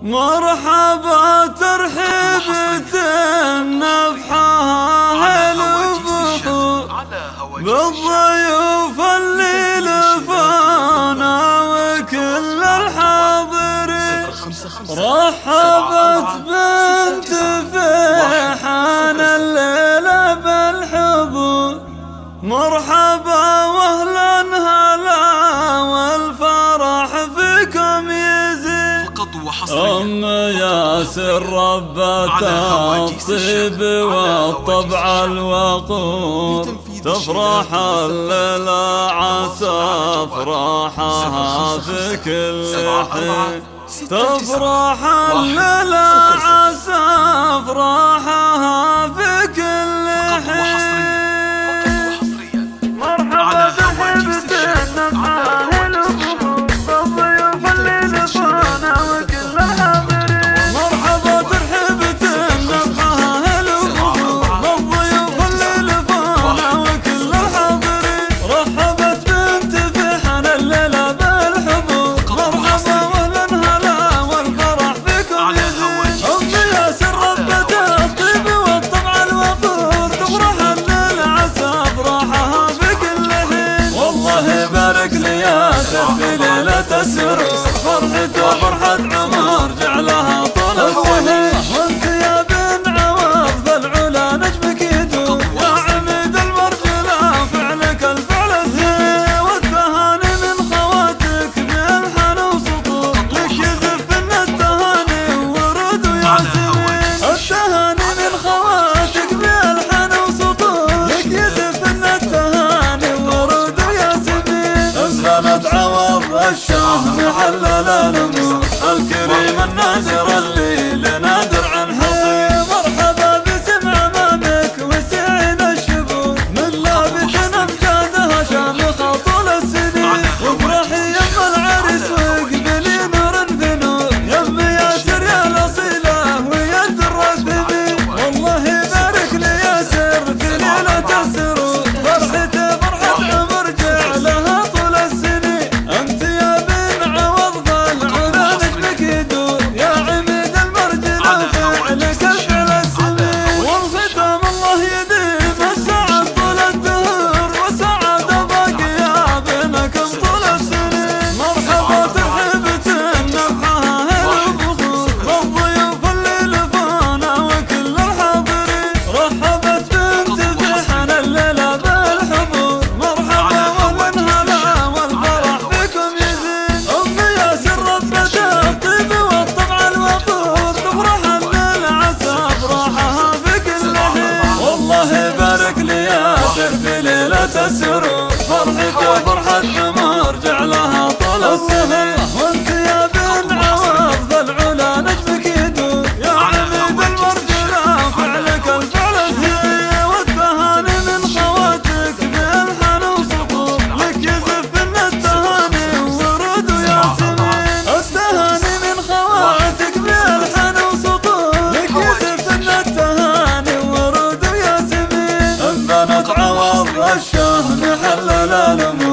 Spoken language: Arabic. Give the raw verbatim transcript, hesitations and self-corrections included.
مرحبا ترحيبة نفحها البحور بالضيوف اللي لفانا وكل الحاضرين. رحبت بنت فيحان الليلة بالحضور، مرحبا واهلا هلا والفرح فيكم يزيد. أم ياسر ربة الطيب والطبع الوقور، تفرح الليلة عسى افراحها في كل حين. تفرح الليلة عسى افراحها في كل حين. مرحبا بحبة النفحة البحور بالضيوف اللي لفانا وكل الحاضرين. مرحبا ترحيبة النفحة البحور بالضيوف اللي لفانا وكل الحاضرين. رحبت بنت فيحان الليلة بالحضور، مرحبا واهلا هلا والفرح فيكم يزيد. أم ياسر ربة الطيب والطبع الوقور، تفرح الليلة عسى افراحها في كل حين. والله بارك لي ياسر في ليلة السرور، فرحته فرحة عمر جعلها طول السنين. وانت يا بن عوض بالعلا نجمك يدور، يا عميد المرجلة فعلك الفعل الزين. والتهاني من خواتك بألحان وسطور، لك يزفن التهاني وورود وياسمين. التهاني من خواتك بألحان وسطور، لك يزفن التهاني وورود وياسمين. انزلت عوض الشاه محلل الامور، الكريم النادر اللي لنادر عن حصين. مرحبا بسمع امامك وسعين الشبور، من لابس امجادها شامخه طول السنين. وافرحي يم العرس واقبلي نور في نور، يم ياسر يا الاصيله ويا الرافدين. والله بارك لي ياسر في ليله السرور، فرحته فرحه عمر جعلها طول السنين. انت يا بن عوض بالعلا نجمك يدور، يا عميد المرجله فعلك الفعل السمين. والختام الله يديم السعد طول الدهور، وسعادة باقية بينكم طول السنين. مرحبا ترحيبة النفحة البخور بالضيوف اللي لفانا وكل الحاضرين. رحبت بنت فيحان الليلة بالحضور، مرحبا واهلا هلا والفرح فيكم يزيد. أم ياسر ربة الطيب والطبع الوقور، تفرح الليلة عسى افراحها في كل حين. والله بارك لي ياسر في ليلة السرور، فرحته فرحة عمر جعلها طول السنين. وانت يا بن عوض بالعلا نجمك يدور، يا عميد المرجلة فعلك الفعل الزين. والتهاني من خواتك بألحان وسطور، لك يزفن التهاني وورود وياسمين. التهاني من خواتك بألحان وسطور، لك يزفن التهاني وورود وياسمين. انبنت عوض الشاه محلل الامور،